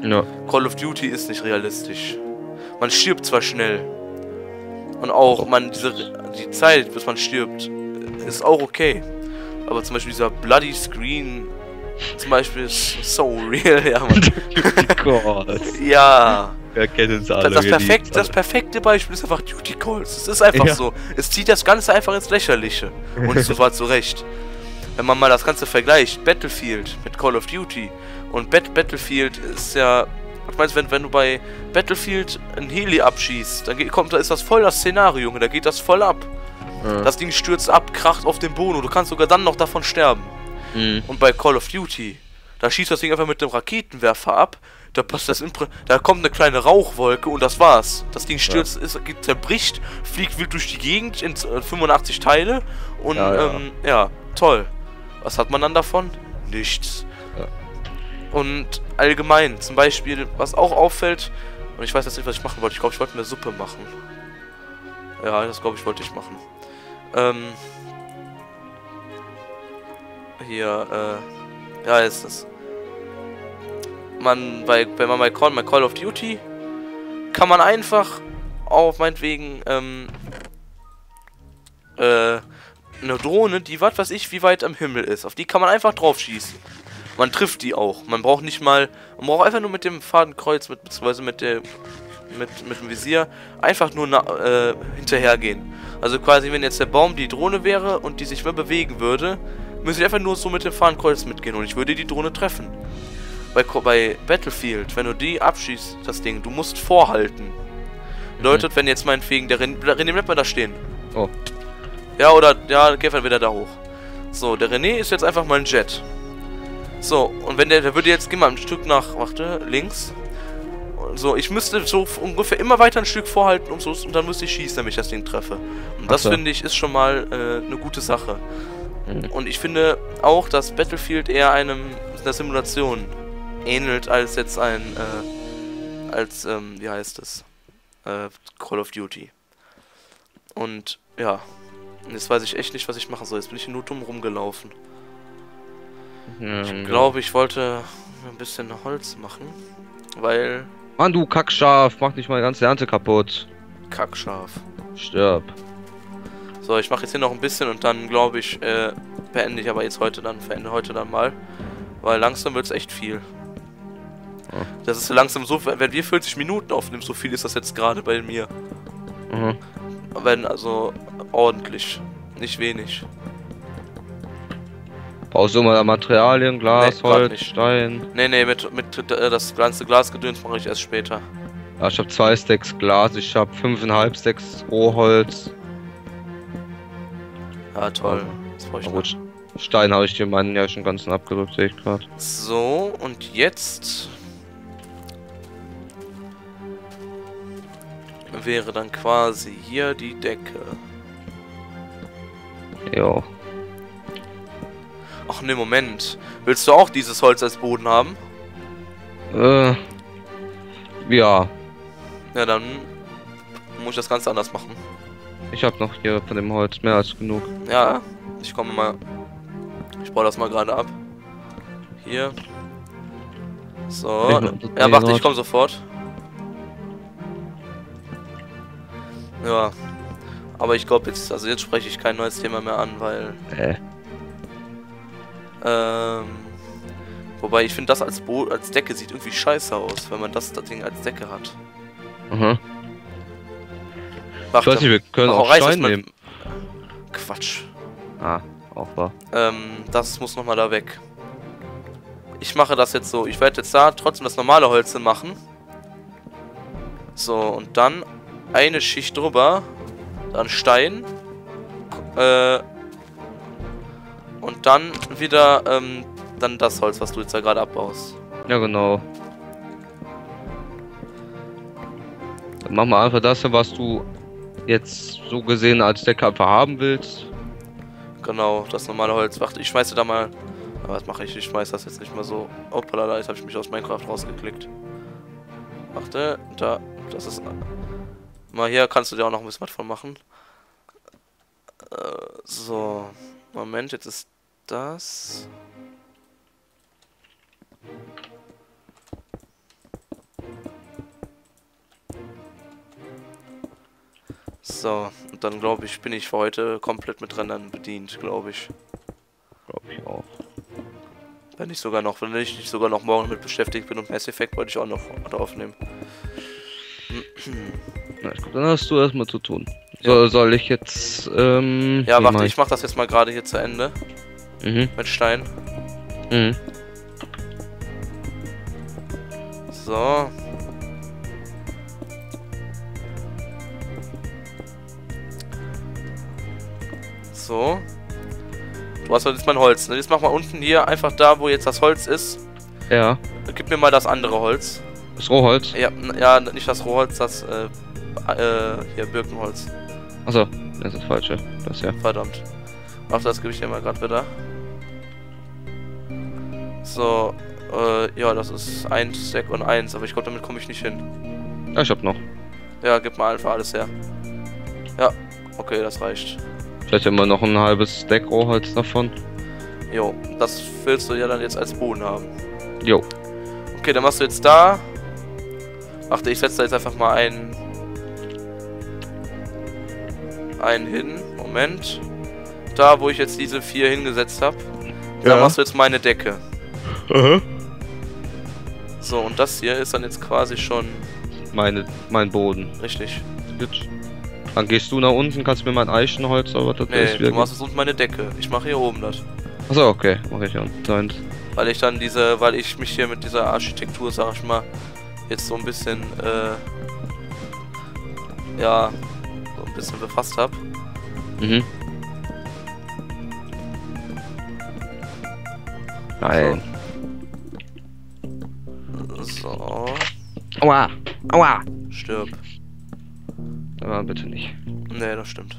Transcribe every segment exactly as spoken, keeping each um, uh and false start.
Ja. Call of Duty ist nicht realistisch. Man stirbt zwar schnell. Und auch, man, diese, die Zeit, bis man stirbt, ist auch okay. Aber zum Beispiel dieser Bloody Screen, zum Beispiel, ist so real, ja, man. Gott. Ja. Wir kennen es alle. Das, das, perfekt, das perfekte Beispiel ist einfach Duty Calls. Es ist einfach Ja. so. Es zieht das Ganze einfach ins Lächerliche. Und so war zu Recht. Wenn man mal das Ganze vergleicht, Battlefield mit Call of Duty. Und Bat Battlefield ist ja... Ich meine, wenn, wenn du bei Battlefield ein Heli abschießt, dann geht, kommt, da ist das voll das Szenario, Junge. Da geht das voll ab. Ja. Das Ding stürzt ab, kracht auf den Boden und du kannst sogar dann noch davon sterben. Mhm. Und bei Call of Duty, da schießt das Ding einfach mit dem Raketenwerfer ab. Da passt das Impre da kommt eine kleine Rauchwolke und das war's. Das Ding stürzt, ja. ist, zerbricht, fliegt wild durch die Gegend in fünfundachtzig Teile und ja, ja. Ähm, ja, toll. Was hat man dann davon? Nichts. Ja. Und allgemein, zum Beispiel, was auch auffällt, und ich weiß jetzt nicht, was ich machen wollte. Ich glaube, ich wollte eine Suppe machen. Ja, das glaube ich, wollte ich machen. Ähm. Hier, äh. Ja, ist das. Man, bei, wenn man bei Call, bei Call of Duty kann man einfach auf meinetwegen, ähm. Äh. eine Drohne, die was weiß ich, wie weit am Himmel ist. Auf die kann man einfach drauf schießen. Man trifft die auch. Man braucht nicht mal. Man braucht einfach nur mit dem Fadenkreuz, mit, beziehungsweise mit der. Mit, mit dem Visier einfach nur na, äh, hinterhergehen. Also quasi, wenn jetzt der Baum die Drohne wäre und die sich mehr bewegen würde, müsste ich einfach nur so mit dem Fadenkreuz mitgehen und ich würde die Drohne treffen. Bei, bei Battlefield, wenn du die abschießt, das Ding, du musst vorhalten. Bedeutet, mhm. wenn jetzt meinetwegen der René, René bleibt mal da stehen. Oh. Ja, oder, ja, geht dann wieder da hoch. So, der René ist jetzt einfach mal ein Jet. So, und wenn der, der würde jetzt, geh mal ein Stück nach, warte, links. So, ich müsste so ungefähr immer weiter ein Stück vorhalten, um so, und dann müsste ich schießen, damit ich das Ding treffe. Und das, so. finde ich, ist schon mal äh, eine gute Sache. Mhm. Und ich finde auch, dass Battlefield eher einem, einer Simulation ähnelt, als jetzt ein, äh, als, ähm, wie heißt es? Äh, Call of Duty. Und, ja. Und jetzt weiß ich echt nicht, was ich machen soll. Jetzt bin ich nur dumm rumgelaufen. Ja, ich ja. glaube, ich wollte ein bisschen Holz machen, weil... Mann, du Kackschaf, mach nicht meine ganze Ernte kaputt. Kackschaf. Stirb. So, ich mache jetzt hier noch ein bisschen und dann, glaube ich, äh, beende ich aber jetzt heute dann, verende heute dann mal. Weil langsam wird es echt viel. Oh. Das ist langsam so, wenn wir vierzig Minuten aufnehmen, so viel ist das jetzt gerade bei mir. Mhm. Wenn, also, ordentlich. Nicht wenig. Brauchst du mal Materialien, Glas, Nee, grad Holz, nicht. Stein? Nee, nee, mit, mit äh, das ganze Glasgedöns mache ich erst später. Ja, ich habe zwei Stacks Glas, ich habe fünfeinhalb Stacks Rohholz. Ja, toll. Also, Das brauche ich na noch. gut, Stein habe ich dir meinen ja schon ganzen abgerückt, sehe ich gerade. So, und jetzt wäre dann quasi hier die Decke. Jo. Ach ne, Moment. Willst du auch dieses Holz als Boden haben? Äh. Ja. Ja, dann muss ich das Ganze anders machen. Ich habe noch hier von dem Holz mehr als genug. Ja, ich komme mal. Ich baue das mal gerade ab. Hier. So. Ja, warte, ich komme sofort. Ja. Aber ich glaube jetzt, also jetzt spreche ich kein neues Thema mehr an, weil. Äh. Ähm. Wobei ich finde, das als Bo als Decke sieht irgendwie scheiße aus, wenn man das, das Ding als Decke hat. Mhm. Warte, Ich weiß nicht, wir können mach auch reiß das Stein mal- nehmen. Quatsch. Ah, auch wahr. Ähm, das muss nochmal da weg. Ich mache das jetzt so. Ich werde jetzt da trotzdem das normale Holz machen. So, und dann eine Schicht drüber. Dann Stein. Äh, und dann wieder, ähm, dann das Holz, was du jetzt da gerade abbaust. Ja, genau. Dann machen wir einfach das, was du jetzt so gesehen als Decke einfach haben willst. Genau, das normale Holz. Warte, ich schmeiße da mal. Aber was mache ich? Ich schmeiße das jetzt nicht mal so. Hoppala, jetzt habe ich mich aus Minecraft rausgeklickt. Warte, da. Das ist. Mal hier kannst du dir auch noch ein bisschen was von machen. Äh, so. Moment, jetzt ist das. So, und dann glaube ich, bin ich für heute komplett mit Rändern bedient, glaube ich. Glaube ich auch. Wenn ich sogar noch, wenn ich nicht sogar noch morgen mit beschäftigt bin und Mass Effect wollte ich auch noch aufnehmen. Na gut, dann hast du erstmal zu tun. So, ja. Soll ich jetzt, ähm... Ja, warte, ich mach das jetzt mal gerade hier zu Ende. Mhm. Mit Stein. Mhm. So. So. Du hast jetzt mein Holz, ne? Jetzt mach mal unten hier, einfach da, wo jetzt das Holz ist. Ja. Gib mir mal das andere Holz. Das Rohholz? Ja, ja, nicht das Rohholz, das, äh, äh, hier, Birkenholz. Achso, das ist das falsche. Das ja. Verdammt. Ach, das gebe ich dir mal gerade wieder. So, äh, ja, das ist ein Stack und eins, aber ich glaube, damit komme ich nicht hin. Ja, ich hab noch. Ja, gib mal einfach alles her. Ja, okay, das reicht. Vielleicht immer noch ein halbes Stack Rohholz davon. Jo, das willst du ja dann jetzt als Boden haben. Jo. Okay, dann machst du jetzt da. Warte, ich setze da jetzt einfach mal einen. einen hin. Moment. Da, wo ich jetzt diese vier hingesetzt habe. Da Ja. machst du jetzt meine Decke. Aha. So, und das hier ist dann jetzt quasi schon. Meine, mein Boden. Richtig. Gut. Dann gehst du nach unten, kannst mir mein Eichenholz, aber das Nee, ist wieder. du machst jetzt unten meine Decke. Ich mache hier oben das. Achso, okay, mach ich ja unten. Weil ich dann diese, weil ich mich hier mit dieser Architektur, sag ich mal, jetzt so ein bisschen, äh, ja, so ein bisschen befasst habe. Mhm. Nein. So. Aua! Aua! Stirb. Aber bitte nicht. Nee, das stimmt.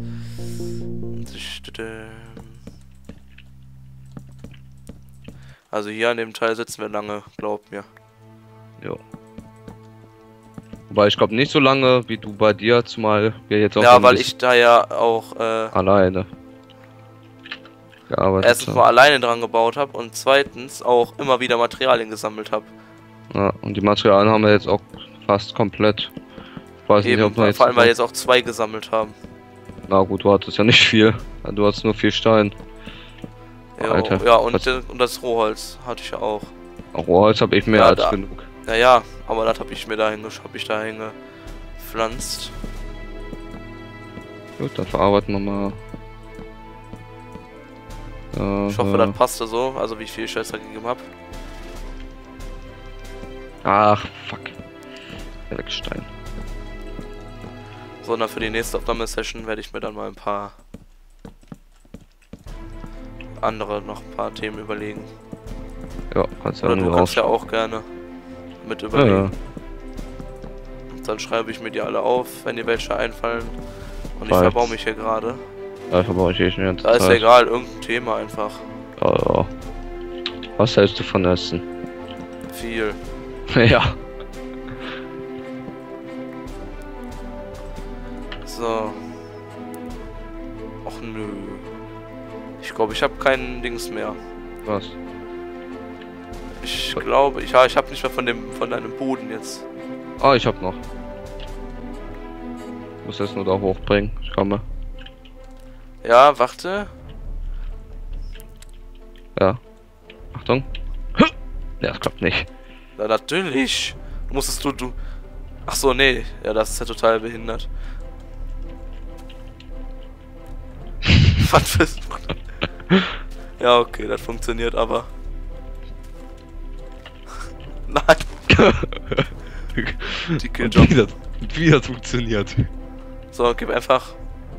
Also hier an dem Teil sitzen wir lange, glaubt mir. Jo. Wobei ich glaube nicht so lange wie du bei dir, zumal wir jetzt auch Ja, so ein weil bisschen ich da ja auch äh, alleine gearbeitet erstens mal alleine dran gebaut habe und zweitens auch immer wieder Materialien gesammelt habe. Ja, und die Materialien haben wir jetzt auch fast komplett. Ich weiß Eben, nicht, ob wir jetzt vor allem weil wir jetzt auch zwei gesammelt haben. Na gut, du hattest ja nicht viel. Du hattest nur vier Stein. Ja, Alter, ja und, was- und das Rohholz hatte ich ja auch. Auch Rohholz habe ich mehr Ja, als da- genug. Naja, aber das habe ich mir da hinge hab ich da hingepflanzt. Gut, dann verarbeiten wir mal. Äh, Ich hoffe, das passte so, also wie viel ich jetzt da gegeben habe. Ach, fuck. Elektrostein. So, und dann für die nächste Aufnahmesession werde ich mir dann mal ein paar andere, noch ein paar Themen überlegen. Ja, kannst ja Oder du irgendwie kannst ja raus. auch gerne mit Ja, überlegen. ja. Und dann schreibe ich mir die alle auf, wenn dir welche einfallen. Und ich Falls. verbaue mich hier gerade. Ja, ich verbrauche ich eh schon die ganze Da ist ja Zeit. egal, irgendein Thema einfach. Ja, ja. Was hältst du von Essen? Viel. Ja. So. Och nö. Ich glaube, ich habe keinen Dings mehr. Was? Ich glaube, ich, ja, ich habe nicht mehr von dem von deinem Boden jetzt. Ah, ich hab noch. Muss jetzt nur da hochbringen. Ich komme. Ja, warte. Ja. Achtung. Ja, das klappt nicht. Ja, natürlich. Musstest du, du... Ach so, nee. Ja, das ist ja total behindert. Was für... Ja, okay, das funktioniert aber. Nein. Die Killjump. Wie das, wie das funktioniert. So, gib einfach...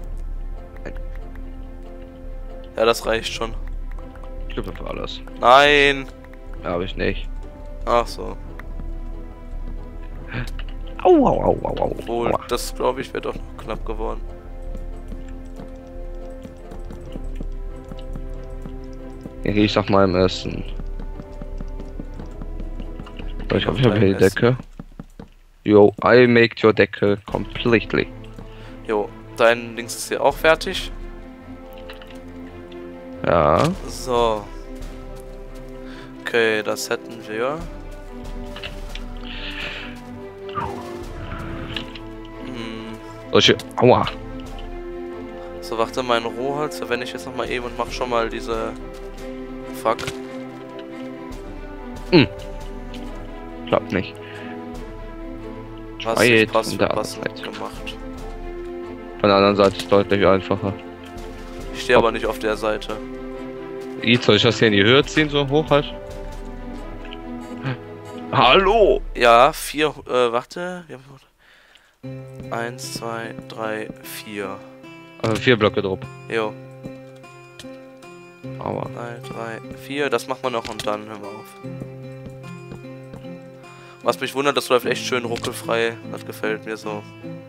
Ja, das reicht schon. Ich gebe für alles. Nein. Ja, hab ich nicht. Ach so. Au, au, au, au, au. Wohl, Aua. das glaube ich wäre doch noch knapp geworden. Hier riech nach meinem Essen. So, ich hoffe, ich habe hier die Dein Essen. Decke. Yo, I make your Decke completely. Jo, dein Dings ist hier auch fertig. Ja. So. Okay, das hätten wir. Hm, Oh shit. Aua. So, warte, mein Rohholz verwende ich jetzt nochmal eben und mach schon mal diese... Fuck. Hm. Klappt nicht. Was Weit ist pass von für der passend anderen Seite. gemacht. Von der anderen Seite ist deutlich einfacher. Ich stehe aber nicht auf der Seite. Wie soll ich das hier in die Höhe ziehen, so hoch halt? Hallo! Ja, vier, äh, warte. Eins, zwei, drei, vier. Also vier Blöcke drauf. Jo. Aua. Drei, drei, vier. Das macht man noch und dann hören wir auf. Was mich wundert, das läuft echt schön ruckelfrei. Das gefällt mir so.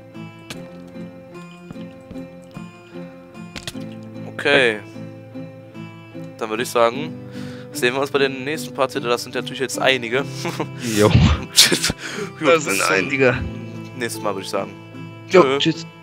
Okay. Dann würde ich sagen, sehen wir uns bei den nächsten Parts wieder. Das sind natürlich jetzt einige. Jo. Das sind einige. Nächstes Mal würde ich sagen. Jo, Tschö. tschüss.